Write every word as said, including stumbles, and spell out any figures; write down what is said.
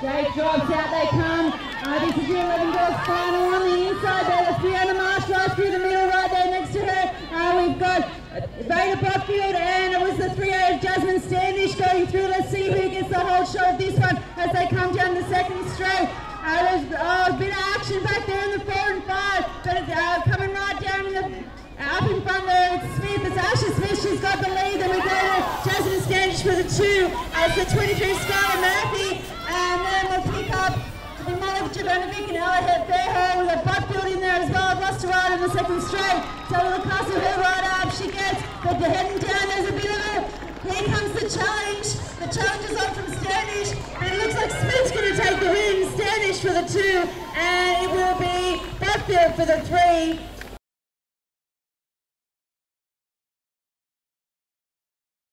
Jake drops out, they come. Uh, this is your eleven girls final on the inside there. That's Fiona Marsh right through the middle right there next to her. Uh, we've got Vada, Botfield, and it was the three A of Jasmine, Standish going through. Let's see who gets the whole shot of this one as they come down the second straight. Uh, there's oh, a bit of action back there in the four and five, but it's uh, coming right down in the, uh, up in front there. It's Smith, it's Asha Smith, she's got the lead. Then we go to Jasmine Standish for the two. Uh, it's the twenty-three Scarlett Murphy, and then we'll pick up the Monica Jovanovic and Ella Fairhall. We've got Botfield in there as well. I've lost her right in the second straight. So we'll pass her right up. She gets, but the heading down, there's a bit of a, here comes the challenge. The challenge is on from Standish, and it looks like Smith's going to take the win. Standish for the two, and it will be Botfield for the three.